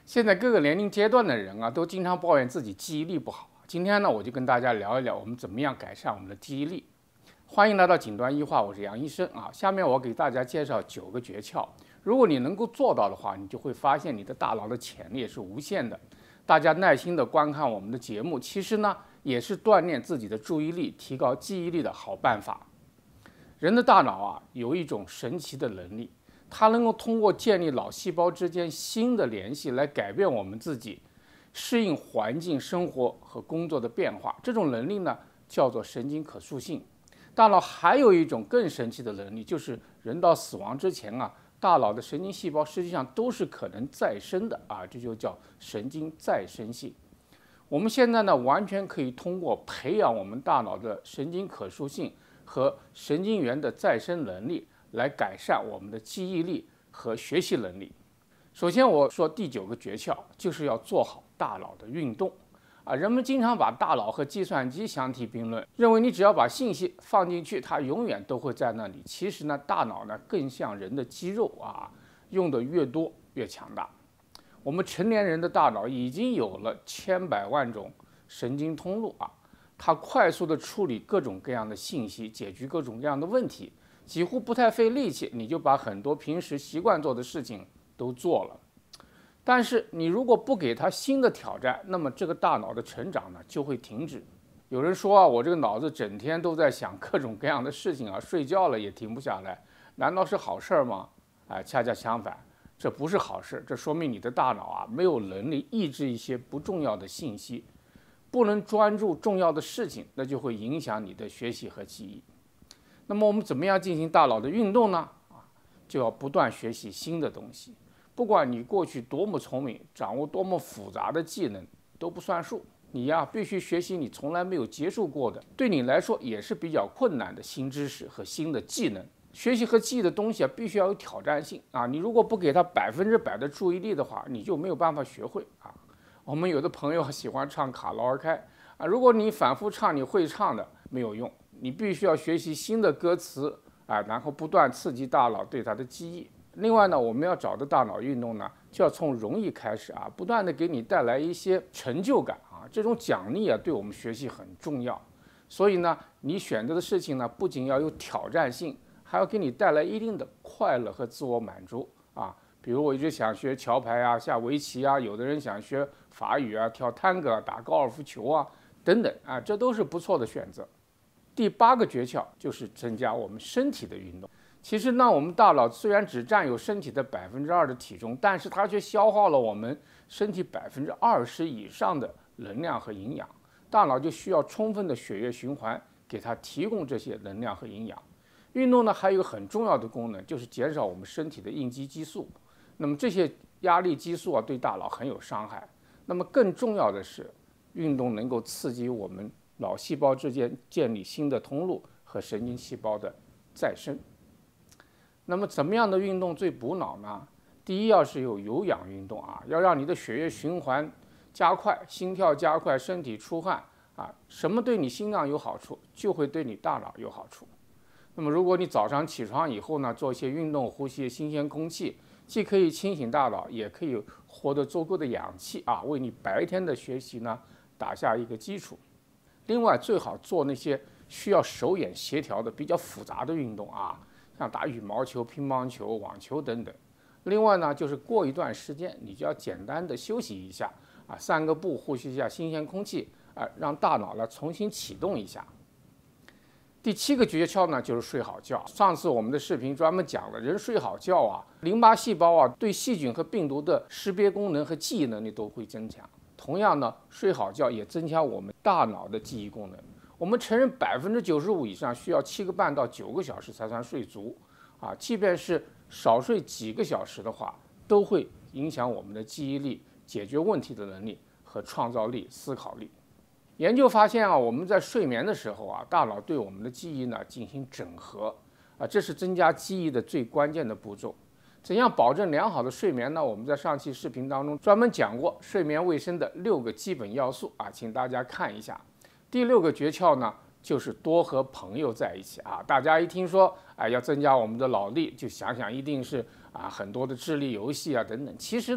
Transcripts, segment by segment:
现在各个年龄阶段的人啊，都经常抱怨自己记忆力不好。今天呢，我就跟大家聊一聊我们怎么样改善我们的记忆力。欢迎来到锦端医话，我是杨医生啊。下面我给大家介绍9个诀窍，如果你能够做到的话，你就会发现你的大脑的潜力是无限的。大家耐心的观看我们的节目，其实呢，也是锻炼自己的注意力、提高记忆力的好办法。人的大脑啊，有一种神奇的能力。它能够通过建立脑细胞之间新的联系来改变我们自己，适应环境、生活和工作的变化。这种能力呢，叫做神经可塑性。大脑还有一种更神奇的能力，就是人到死亡之前啊，大脑的神经细胞实际上都是可能再生的啊，这就叫神经再生性。我们现在呢，完全可以通过培养我们大脑的神经可塑性和神经元的再生能力，来改善我们的记忆力和学习能力。首先，我说第9个诀窍，就是要做好大脑的运动。人们经常把大脑和计算机相提并论，认为你只要把信息放进去，它永远都会在那里。其实呢，大脑呢更像人的肌肉啊，用的越多越强大。我们成年人的大脑已经有了千百万种神经通路啊，它快速的处理各种各样的信息，解决各种各样的问题。几乎不太费力气，你就把很多平时习惯做的事情都做了。但是你如果不给它新的挑战，那么这个大脑的成长呢就会停止。有人说啊，我这个脑子整天都在想各种各样的事情啊，睡觉了也停不下来，难道是好事吗？恰恰相反，这不是好事，这说明你的大脑啊没有能力抑制一些不重要的信息，不能专注重要的事情，那就会影响你的学习和记忆。那么我们怎么样进行大脑的运动呢？就要不断学习新的东西。不管你过去多么聪明，掌握多么复杂的技能都不算数。你必须学习你从来没有接触过的，对你来说也是比较困难的新知识和新的技能。学习和记忆的东西必须要有挑战性啊！你如果不给它100%的注意力的话，你就没有办法学会啊。我们有的朋友喜欢唱卡拉 OK 啊，如果你反复唱你会唱的没有用。你必须要学习新的歌词然后不断刺激大脑对它的记忆。另外呢，我们要找的大脑运动呢，就要从容易开始不断的给你带来一些成就感这种奖励对我们学习很重要。所以呢，你选择的事情呢，不仅要有挑战性，还要给你带来一定的快乐和自我满足比如我一直想学桥牌下围棋有的人想学法语跳探戈打高尔夫球等等这都是不错的选择。第8个诀窍就是增加我们身体的运动。其实呢，我们大脑虽然只占有身体的2%的体重，但是它却消耗了我们身体20%以上的能量和营养。大脑就需要充分的血液循环，给它提供这些能量和营养。运动呢，还有一个很重要的功能，就是减少我们身体的应激激素。那么这些压力激素对大脑很有伤害。那么更重要的是，运动能够刺激我们脑细胞之间建立新的通路和神经细胞的再生。那么怎么样的运动最补脑呢？第一，要是有氧运动要让你的血液循环加快，心跳加快，身体出汗什么对你心脏有好处，就会对你大脑有好处。那么如果你早上起床以后呢，做一些运动，呼吸新鲜空气，既可以清醒大脑，也可以获得足够的氧气为你白天的学习呢打下一个基础。另外，最好做那些需要手眼协调的比较复杂的运动像打羽毛球、乒乓球、网球等等。另外呢，就是过一段时间，你就要简单的休息一下散个步，呼吸一下新鲜空气让大脑呢重新启动一下。第7个诀窍呢，就是睡好觉。上次我们的视频专门讲了，人睡好觉淋巴细胞对细菌和病毒的识别功能和记忆能力都会增强。同样呢，睡好觉也增强我们大脑的记忆功能。我们承认95%以上需要7个半到9个小时才算睡足即便是少睡几个小时的话，都会影响我们的记忆力、解决问题的能力和创造力、思考力。研究发现我们在睡眠的时候大脑对我们的记忆呢进行整合这是增加记忆的最关键的步骤。怎样保证良好的睡眠呢？我们在上期视频当中专门讲过睡眠卫生的6个基本要素请大家看一下。第6个诀窍呢，就是多和朋友在一起大家一听说要增加我们的脑力，就想想一定是很多的智力游戏等等。其实呢，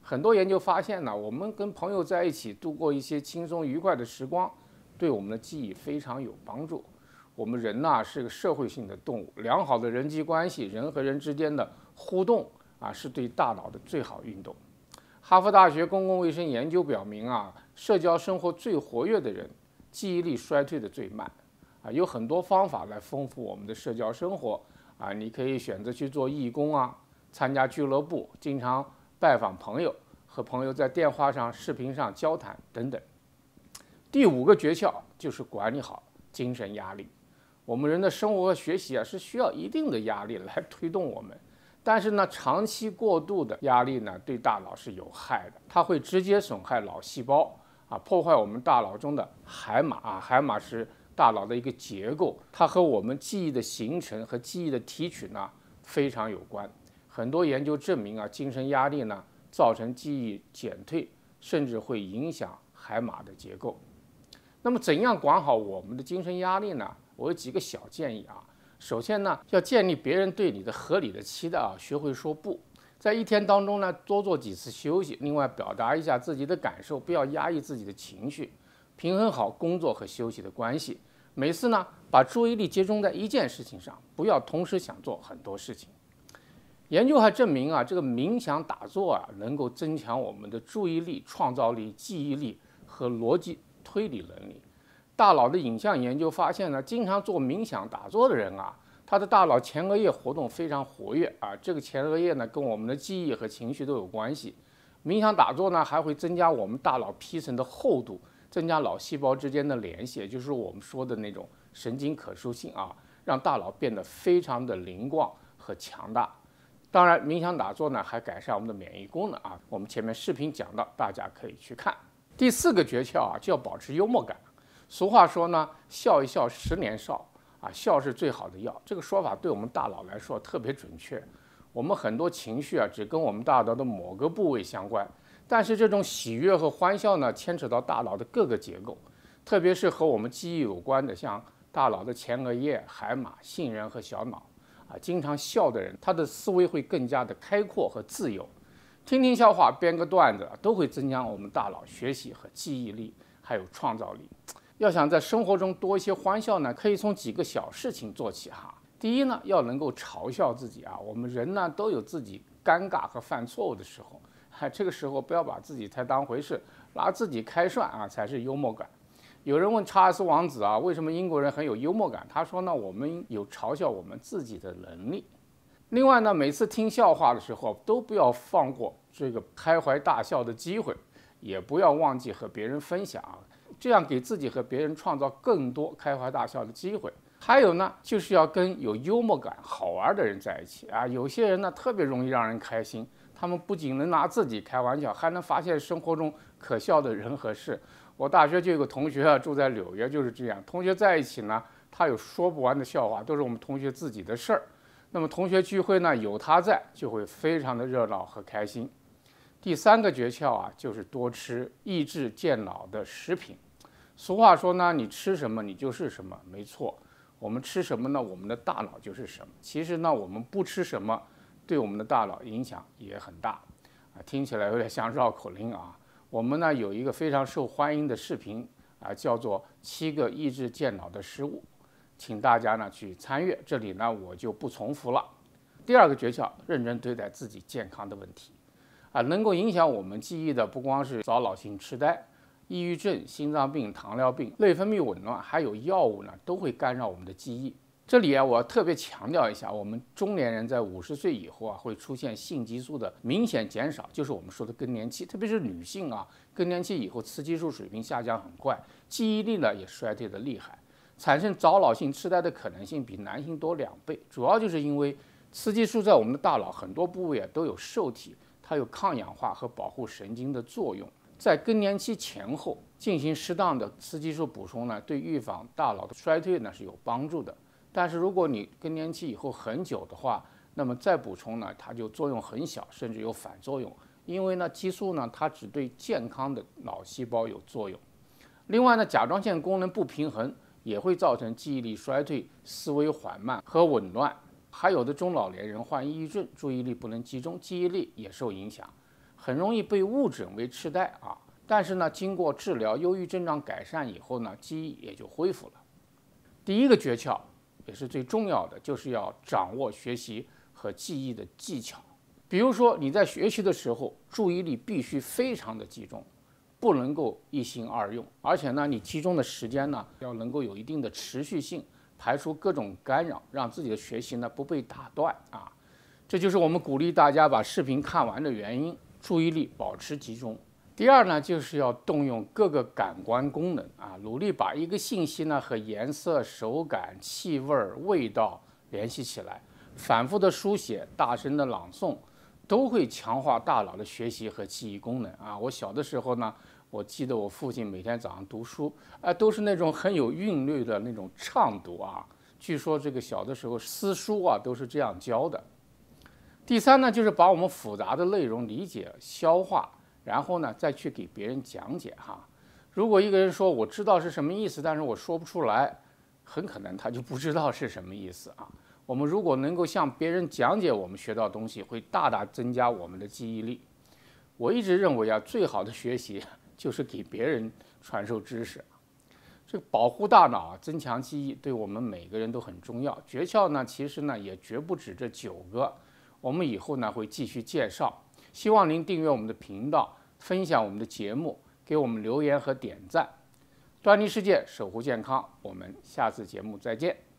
很多研究发现呢，我们跟朋友在一起度过一些轻松愉快的时光，对我们的记忆非常有帮助。我们人呢是个社会性的动物，良好的人际关系，人和人之间的互动是对大脑的最好运动。哈佛大学公共卫生研究表明社交生活最活跃的人，记忆力衰退的最慢。有很多方法来丰富我们的社交生活你可以选择去做义工参加俱乐部，经常拜访朋友，和朋友在电话上、视频上交谈等等。第5个诀窍就是管理好精神压力。我们人的生活和学习是需要一定的压力来推动我们，但是呢，长期过度的压力呢，对大脑是有害的，它会直接损害脑细胞破坏我们大脑中的海马海马是大脑的一个结构，它和我们记忆的形成和记忆的提取呢非常有关。很多研究证明精神压力呢造成记忆减退，甚至会影响海马的结构。那么怎样管好我们的精神压力呢？我有几个小建议首先呢，要建立别人对你的合理的期待学会说不。在一天当中呢，多做几次休息，另外表达一下自己的感受，不要压抑自己的情绪，平衡好工作和休息的关系。每次呢，把注意力集中在一件事情上，不要同时想做很多事情。研究还证明这个冥想打坐能够增强我们的注意力、创造力、记忆力和逻辑推理能力。大脑的影像研究发现呢，经常做冥想打坐的人他的大脑前额叶活动非常活跃这个前额叶呢跟我们的记忆和情绪都有关系。冥想打坐呢还会增加我们大脑皮层的厚度，增加脑细胞之间的联系，也就是我们说的那种神经可塑性让大脑变得非常的灵光和强大。当然，冥想打坐呢还改善我们的免疫功能我们前面视频讲到，大家可以去看。第4个诀窍就要保持幽默感。俗话说呢，笑一笑10年少笑是最好的药。这个说法对我们大脑来说特别准确。我们很多情绪只跟我们大脑的某个部位相关，但是这种喜悦和欢笑呢，牵扯到大脑的各个结构，特别是和我们记忆有关的，像大脑的前额叶、海马、杏仁和小脑经常笑的人，他的思维会更加的开阔和自由。听听笑话，编个段子都会增强我们大脑学习和记忆力，还有创造力。要想在生活中多一些欢笑呢，可以从几个小事情做起第一呢，要能够嘲笑自己我们人呢都有自己尴尬和犯错误的时候这个时候不要把自己太当回事，拿自己开涮才是幽默感。有人问查尔斯王子为什么英国人很有幽默感？他说呢，我们有嘲笑我们自己的能力。另外呢，每次听笑话的时候都不要放过这个开怀大笑的机会，也不要忘记和别人分享这样给自己和别人创造更多开怀大笑的机会。还有呢，就是要跟有幽默感、好玩的人在一起有些人呢特别容易让人开心，他们不仅能拿自己开玩笑，还能发现生活中可笑的人和事。我大学就有个同学住在纽约，就是这样。同学在一起呢，他有说不完的笑话，都是我们同学自己的事儿。那么同学聚会呢，有他在，就会非常的热闹和开心。第3个诀窍就是多吃益智健脑的食品。俗话说呢，你吃什么你就是什么，没错。我们吃什么呢？我们的大脑就是什么。其实呢，我们不吃什么，对我们的大脑影响也很大听起来有点像绕口令我们呢有一个非常受欢迎的视频叫做7个益智健脑的食物，请大家呢去参阅，这里呢我就不重复了。第2个诀窍，认真对待自己健康的问题能够影响我们记忆的不光是早老性痴呆、抑郁症、心脏病、糖尿病、内分泌紊乱，还有药物呢，都会干扰我们的记忆。这里我要特别强调一下，我们中年人在50岁以后会出现性激素的明显减少，就是我们说的更年期，特别是女性更年期以后雌激素水平下降很快，记忆力呢也衰退的厉害，产生早老性痴呆的可能性比男性多2倍，主要就是因为雌激素在我们的大脑很多部位都有受体，它有抗氧化和保护神经的作用。在更年期前后进行适当的雌激素补充呢，对预防大脑的衰退呢是有帮助的。但是如果你更年期以后很久的话，那么再补充呢，它就作用很小，甚至有反作用。因为呢，激素呢它只对健康的脑细胞有作用。另外呢，甲状腺功能不平衡也会造成记忆力衰退、思维缓慢和紊乱。还有的中老年人患抑郁症，注意力不能集中，记忆力也受影响。 很容易被误诊为痴呆啊。但是呢，经过治疗，忧郁症状改善以后呢，记忆也就恢复了。第一个诀窍也是最重要的，就是要掌握学习和记忆的技巧。比如说你在学习的时候，注意力必须非常的集中，不能够一心二用，而且呢，你集中的时间呢，要能够有一定的持续性，排除各种干扰，让自己的学习呢不被打断啊。这就是我们鼓励大家把视频看完的原因，注意力保持集中。第二呢，就是要动用各个感官功能啊，努力把一个信息呢和颜色、手感、气味、味道联系起来。反复的书写、大声的朗诵，都会强化大脑的学习和记忆功能啊。我小的时候呢，我记得我父亲每天早上读书，都是那种很有韵律的那种畅读啊。据说这个小的时候私书啊都是这样教的。第三呢，就是把我们复杂的内容理解、消化。然后呢，再去给别人讲解哈。如果一个人说我知道是什么意思，但是我说不出来，很可能他就不知道是什么意思啊。我们如果能够向别人讲解我们学到的东西，会大大增加我们的记忆力。我一直认为啊，最好的学习就是给别人传授知识。这个保护大脑、增强记忆，对我们每个人都很重要。诀窍呢，其实呢也绝不止这9个，我们以后呢会继续介绍。希望您订阅我们的频道，分享我们的节目，给我们留言和点赞。端倪世界，守护健康，我们下次节目再见。